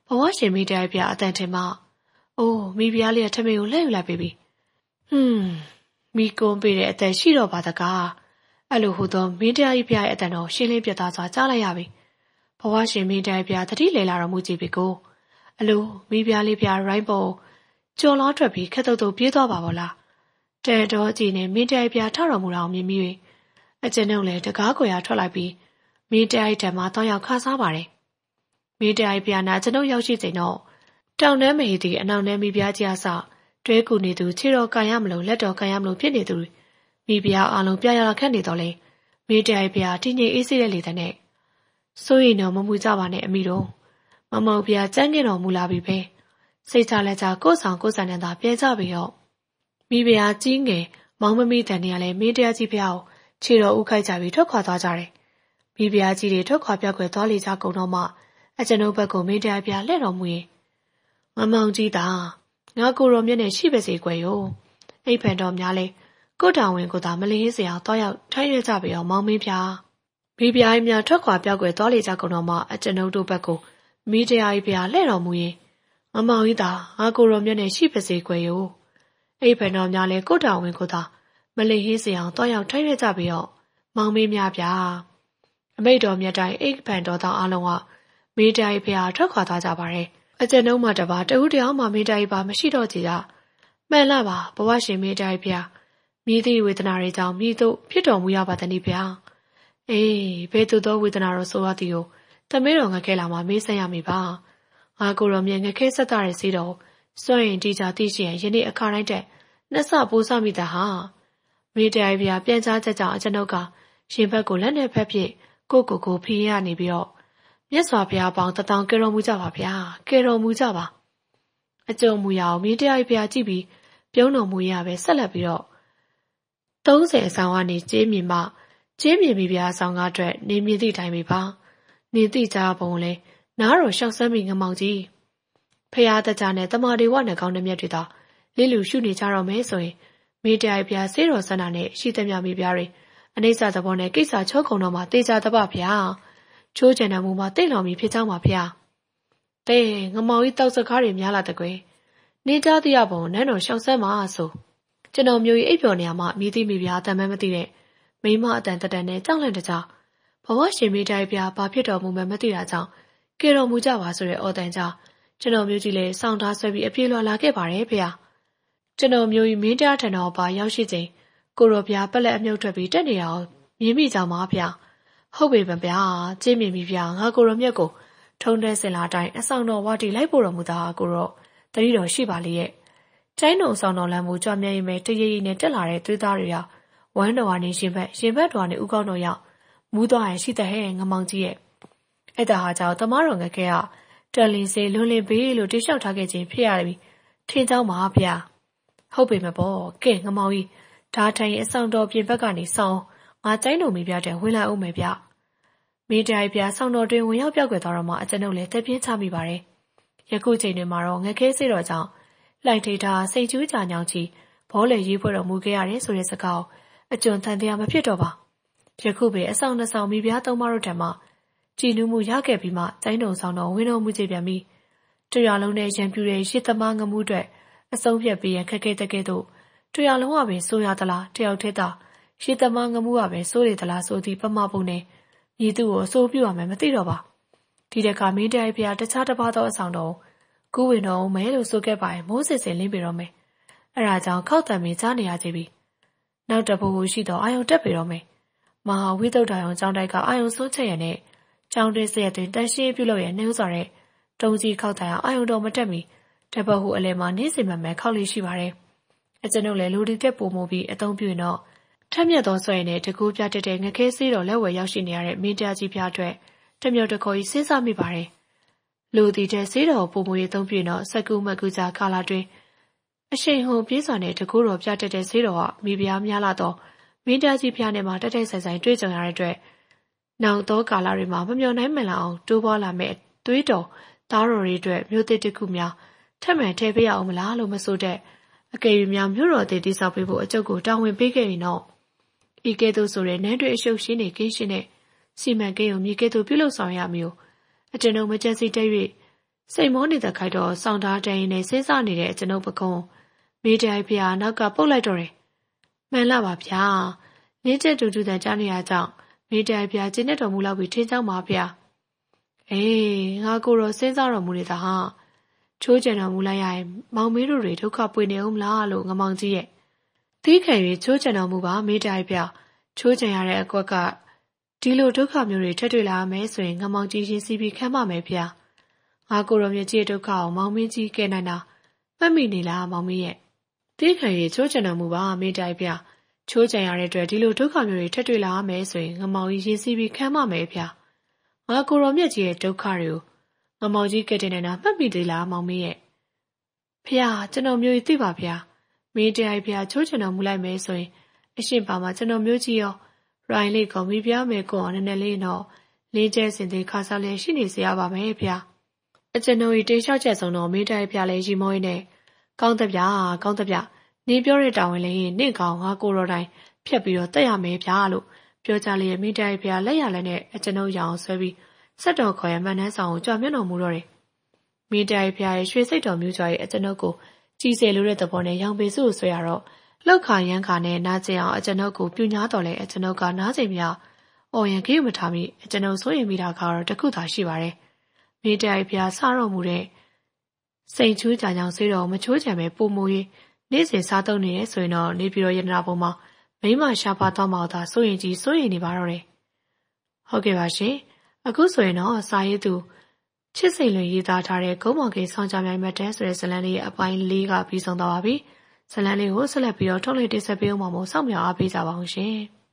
ဘဝရှင်မိတဲ့အပြအတန်ထင်မှအိုးမိဖုရားလေးကထမင်းကိုလှည့်ယူလိုက်ပြီမိကုန်းပေးတဲ့အသက်ရှိတော့ပါတကားအဲ့လိုဟူသောမင်းတရားကြီးဖျားရဲ့အတန်တော်ရှင်းလင်းပြသစွာကြားလိုက်ရပြီဘဝရှင်မင်းတရားဖျားတတိလေလာတော်မူကြည့်ပြီကိုအလိုမိဖုရားလေးဖျားရိုင်းပေါ်ကြော်လောထွက်ပြီးခက်တုတ်တုတ်ပြေးသွားပါဘောလားတဲတော်ကြီးနဲ့မင်းတရားဖျားထတော်မူတာကိုမြင်ပြီးအကျဉ်းုံလည်းတကားကိုရထွက်လိုက်ပြီးမင်းတရားထံမှာတောင်းရောက်ခါစားပါတယ်မင်းတရားဖျားနာကျွန်ုပ်ရောက်ရှိချိန်တော့တောင်ထဲမဟီတီအနောက်ထဲမိဖုရားကြီးအစတွဲကူနေသူခြေတော်ကန်ရမလို့လက်တော်ကန်ရမလို့ဖြစ်နေသူမိဖုရားအလုံးပြရခက်နေတော့လေမင်းတရားဖျားတင်းငိမ်အေးဆေးတဲ့လေတဲ့နဲ့စိုးရိမ်တော့မမှုကြပါနဲ့အမိတို့မမောင်ဖျားကြမ်းကြင်တော်မူလာပြီပဲစိတ်ချလက်ချကိုယ်ဆောင်ကိုယ်ဆန်နဲ့သာပြန်ကြပြီရောမိဖုရားကြီးငယ်မောင်မမိတန်နေရလဲမင်းတရားကြီးဖျားကိုခြေတော်ဥခိုက်ကြပြီးထွက်ခွာသွားကြတယ်မိဖုရားကြီးတွေထွက်ခွာပြောက်ွယ်သွားလေကြကုန်တော့မှအကျွန်ုပ်ဘက်ကိုမင်းတရားဖျားလှည့်တော်မူရင်မမောင်ကြီးသာငါကိုရောမျက်နဲ့ရှိပါစေကွယ်ရောအိပ်ဖန်တော်များလဲကိုတောင်ဝင်ကိုသာမလင်းစရာတော့ရောက်ထိုင်းရကြပြီရောမောင်မင်းဖျားမိဖုရားများထွက်ခွာပြောက်ွယ်သွားလေကြကုန်တော့မှအကျွန်ုပ်တို့ဘက်ကိုမိတရားကြီးဖျားလှည့်တော်မူရင်မမောင်ကြီးသာငါကိုရောမျက်နဲ့ရှိပါစေကွယ်ရောအိပ်ဖန်တော်များလဲကိုတောင်ဝင်ကိုသာမလင်းဟင်းစရာတော့ရောက်ထိုင်းရကြပြီရောမောင်မင်းများဗျာအမိတ်တော်မြတ်တိုင်းအိပ်ဖန်တော်သားအလုံးကမိတရားကြီးဖျားထွက်ခွာသွားကြပါတယ်အကျဉ်းုံမှတပါတဦးတယောက်မှမိတရားကြီးပါမရှိတော့ကြတာမှန်လားပါဘဝရှင်မိတရားကြီးဖျားမိသည့်ဝေဒနာတွေကြောင့်မိတို့ဖြစ်တော်မူရပါသည်ဗျာအေးဘယ်သူသောဝေဒနာတော်ဆိုရသည်ကိုသမီးတော်ငခဲလာမှမေးဆက်ရမိပါငါကိုယ်တော်မြင်ငခဲဆက်တာတဲ့စီတော်စွန့်ရင်တီးကြသိရှိရင်ယနေ့အခါတိုင်းတက်နှစ်ဆပိုးစမိတာဟာမိတရားကြီးဖျားပြန်ကြားချက်ကြောင့်အကျွန်ုပ်ကရှင်ဘက်ကိုလက်နဲ့ဖက်ဖြစ်ကိုဖီးရနေပြီးတော့မြတ်စွာဘုရားပေါင်းတထောင်ကဲတော်မူကြပါဗျာကဲတော်မူကြပါအကျုံမူရအောင်မင်းတရားကြီးဘုရားကြည့်ပြီးပြုံးတော်မူရပဲဆက်လက်ပြီးတော့30အဆောင်ကနေကျေးမြင်မှကျေးမြင်ပြီးဘုရားဆောင်ကားအတွက်နေမြင်သည့်တိုင်းပဲပါနေသည့်ကြားပုံလဲနားတော်ရှောက်ဆမ်းပြီးငမောင်ကြီးဖရာတကြနဲ့တမာဒေဝနဲ့ကောင်းတဲ့မြတ်တွေသာလိလူရှုနေကြတော့မယ်ဆိုရင်မင်းတရားကြီးဘုရားစေတော်ဆန္ဒနဲ့ရှိသမျှမိဘတွေအနိစ္စသဘောနဲ့ကိစ္စချောခုံတော်မှာတေချာတပဗျာချိုးချင်တဲ့မူမှာတိတ်လောင်ပြီးဖြစ်ကြောင်းပါဗျာတဲငမောင်ကြီးတောက်စကားတွေများလာတဲ့ကွယ်နေကြသည့်အပုံနန်းတော်ရှောက်ဆမ်းမှာဆိုကျွန်တော်မျိုးကြီးအိပ်ပျော်နေရမှမိသိမိဗျာအတန်မဲမသိတဲ့မိမအတန်တတန်နဲ့ကြောက်လန့်တကြဘဝရှင်မိတိုင်းဗျာဘာဖြစ်တော်မူမှမသိတာကြောင့်ကဲတော်မူကြပါဆိုတဲ့အော်တန်ကြောင့်ကျွန်တော်မျိုးကြီးလည်းစောင့်ထားဆွဲပြီးအပြေလွှာလာခဲ့ပါတယ်ဗျာကျွန်တော်မျိုးကြီးမင်းတရားထံတော်ပါရောက်ရှိချိန်ကိုရောဗျာပက်လက်အမြုပ်ထွက်ပြီးတက်နေအောင်မြင်မိကြမှာဗျာဟုတ်ပြီဗျာကျင်းမြင်ပြီဗျာငါကိုရောမြက်ကိုထုံးတဲ့စင်လာတိုင်းအဆောင်တော်ဝါတီလိုက်ပို့တော်မူတာကိုရောတတိတော်ရှိပါလေရဲ့ကျိုင်းတော်ဆောင်တော်လမ်းမူကြွမြဲရင်ပဲတရေရီနဲ့တက်လာတဲ့သွေးသားတွေကဝမ်းတော်ကနေရှင်ဘက်တော်ကနေဥကောက်တော်ရောက်မူးသွားရင်ရှိတဲ့ဟဲ့ငမောင်ကြီးရဲ့အဲ့ဒါဟာကြောင့်တမတော်ငယ်ခဲကတယ်လီစေလွန်လင်းဘေးလို့တိလျှောက်ထားခဲ့ခြင်းဖြစ်ရပြီထင်းเจ้าမှာဗျာဟုတ်ပြီမပေါ့ကဲငမောင်ကြီးဓာထိုင်အဆောင်တော်ပြင်ဘက်ကနေဆောင်ငါကျိုင်းတော်မိပြတဲ့ဝင်လိုက်အောင်မယ်ဗျမိတိုင်းပြဆောင်တော်တွင်ဝင်ရောက်ပြောက်ွယ်သွားတော့မှအကျွန်ုပ်လည်းတက်ပြင်းချမိပါတယ်ယခုချိန်တွင်မှာတော့ငခဲစေတော်ကြောင့်လိုက်ထိတာစိတ်ကျူးကြညောင်ချီဘောလေရေးဖွဲ့တော်မူခဲ့ရတယ်ဆိုတဲ့စကားအကျွမ်းတန်တရားမဖြစ်တော့ပါယခုပဲအဆောင်နှစ်ဆောင်မိဖုရားသုံးပါးတို့ထံမှကြည်နူးမှုရခဲ့ပြီးမှကျိုင်းတော်ဆောင်တော်ဝင်တော်မူကြပြန်ပြီးတရားလုံးနဲ့ရံပြူတဲ့ရစ်သမားငမှုအတွက်အဆုံးဖြတ်ပြီးရခက်ခဲတဲ့ကဲ့သို့တရားလုံးကပဲဆိုရသလားတယောက်တည်းသာရစ်သမားငမှုကပဲစိုးရသလားဆိုသည်ပမပုံနဲ့ညီသူကိုအစိုးပြုရမယ်မသိတော့ပါဒီတခါမင်းတရားဖျားတခြားတစ်ပါးသောအဆောင်တော်ကူးဝင်တော်မဲလို့ဆိုခဲ့ပါရင်မိုးစစ်စင်လင်းပြတော့မယ်အဲ့ဒါကြောင့်ခောက်တံမင်းကြားနေရကြပြီနောက်တပူရှိတော့အာယုံတက်ပြီတော့မယ်မဟာဝိသုဒ္ဓယုံကျောင်းတိုက်ကအာယုံစွန့်ချက်ရနဲ့ကျောင်းတွင်းဆက်တွင်တန်ရှင်းပြုလုပ်ရနှိုးစော်တဲ့တုံးကြီးခောက်တံအောင်အာယုံတော်မတက်မီတပတ်ဟုအလဲမှာနေစီမမဲခောက်လေးရှိပါတယ်အကျွန်ုပ်လည်းလူဒီကက်ပုံမူပြီးအသုံးပြုရင်တော့ထက်မြက်သောဆွဲရင်နဲ့တကူပြတက်တဲ့ငခဲစေးတော်လက်ဝယ်ရောက်ရှိနေရတဲ့မင်းတရားကြီးဖျားအတွက်တမျိုးတခေါ်ကြီးစဉ်းစားမိပါတယ်လူတီတဲ့စေးတော်ပုံမူရေးသုံးပြတော့စက်ကူမကူကြကာလာတွင်အရှိန်ဟုန်ပြေးစွာနဲ့တကူတော်ပြတက်တဲ့စေးတော်ကမိဖုရားများလာတော့မင်းတရားကြီးဖျားနဲ့မှတက်တက်ဆိုင်ဆိုင်တွေ့ကြုံရတဲ့အတွက်နောက်သောကာလတွေမှာမမျှော်နိုင်မှန်အောင်တိုးပွားလာမဲ့သွေးတော်သားတော်တွေအတွက်မျိုးသစ်တစ်ခုများထပ်မံထည့်ပေးရအောင်မလားလို့မဆိုတဲ့အကယ်၍များမြို့တော်တည်တိဆောက်ပေးဖို့အကျုပ်ကိုတာဝန်ပေးခဲ့ရင်တော့ဤကဲ့သို့ဆိုတဲ့နန်းတွေအရှုပ်ရှင်းနေကင်းရှင်းတဲ့စီမံကိန်းကိုမြေကဲ့သို့ပြုလုပ်ဆောင်ရမည်။အကျွန်ုပ်မကြံစီတက်၍စိတ်မောနေတဲ့ခိုက်တော့စောင့်ထားတဲ့ရင်နဲ့စဉ်းစားနေတဲ့ကျွန်ုပ်ပကုံးမိတိုင်ဖျားနောက်ကပုတ်လိုက်တော့တယ်မှန်လားပါဗျာနင်းတဲ့တူတူတန်ကြားနေရကြောင့်မိတိုင်ဖျားကျင်းနေတော်မူလောက်ပြီးထင်းချောင်းပါဗျာအေးငါကိုတော့စဉ်းစားတော်မူနေတာဟာချိုးကြံတော်မူလိုက်ရရင်မောင်မေးတို့တွေဒုက္ခပွေနေအောင်မလားလို့ငမောင်ကြီးရဲ့တီးခံ၍ချိုးကြံတော်မူပါမိတိုင်ဖျားချိုးကြံရတဲ့အကွက်ကဒီလိုဒုက္ခမျိုးတွေထပ်တွေ့လာမယ်ဆိုရင်ငမောင်ကြီးရင်စီးပြီးခံပါမယ်ဗျာငါကိုရောမြကြီးဒုက္ခကိုမောင်မင်းကြီးကဲနိုင်တာမှတ်မိနေလားမောင်မင်းရဲ့တီးခံ၍ချိုးကြံတော်မူပါမိတိုင်ဖျားချိုးကြံရတဲ့အတွက်ဒီလိုဒုက္ခမျိုးတွေထပ်တွေ့လာမယ်ဆိုရင်ငမောင်ကြီးရင်စီးပြီးခံပါမယ်ဗျာငါကိုရောမြကြီးရဲ့ဒုက္ခတွေကိုငမောင်ကြီးကဲတင်နိုင်တာမှတ်မိသေးလားမောင်မင်းရဲ့ဖျားကျွန်တော်မျိုးကြီးသိပါဗျာမိတိုင်ဖျားချိုးကြံတော်မူလိုက်မယ်ဆိုရင်အရှင်ပါမှာကျွန်တော်မျိုးကြီးရောရိုင်းလေးကောင်မိပြားမယ်ကောနည်းနည်းလေးတော့လင်းကျဲစင်သေးခါစားလေးရှိနေစရာပါမယ်ဗျာအကျွန်ုပ်ဤတေလျှောက်ချက်ဆုံးတော့မိတိုင်ဖျားလေးရီမောင်းနေကောင်းတဲ့ဗျာကောင်းတဲ့ဗျနေပြောတဲ့တောင်းဝင်လေးနင့်ကောင်ငါကိုရောတိုင်းဖြတ်ပြီးတော့တက်ရမယ်ဗျာလို့ပြောကြလေမိတိုင်ဖျားလက်ရလက်နဲ့အကျွန်ုပ်ရအောင်ဆွဲပြီးဆက်တော်ခေါ်ရမှန်နှန်းဆောင်ကိုကြွမျက်တော်မူတော့တယ်မိတိုင်ဖျားရဲ့ရွှေစိတ်တော်မျိုးကြွားရဲ့အကျွန်ုပ်ကိုကြည်စေလိုတဲ့သဘောနဲ့ရောင်ပေစုကိုဆွဲရတော့လောက်ခါရန်ခါနဲ့နားကျင်အောင်အကျွန်ုပ်ကိုပြူညာတော်လဲအကျွန်ုပ်ကနားကျင်မြအော်ရင်ခေမထားမိအကျွန်ုပ်စိုးရင်မိတာကတော့တခုသာရှိပါတယ်မိတိုင်ဖျားစတော်မူတဲ့စိန်ချူးကြကြောင်ဆေးတော်မချိုးချံပဲပုံမူရေးနေ့စဉ်စားသုံးနေရဆိုရင်တော့နေပြည်တော်ရတနာပုံမှာမိမရှာပါတော့မှသာစိုးရင်ကြီးစိုးရင်နေပါတော့တယ်ဟုတ်ကဲ့ပါရှင်အခုဆိုရင်တော့စာရေးသူချစ်စိန်လွင်ရေးသားထားတဲ့ဂုံးမောင်ကင်းဆောင်ကြမြိုင်မတ်တဲဆိုတဲ့ဇာတ်လမ်းလေးရဲ့အပိုင်း၄ကပြီးဆုံးသွားပါပြီဇာတ်လမ်းလေးကိုဆက်လက်ပြီးတော့ထုတ်လွှင့်တင်ဆက်ပေးအောင်ပါမို့စောင့်မျှော်အားပေးကြပါအောင်ရှင်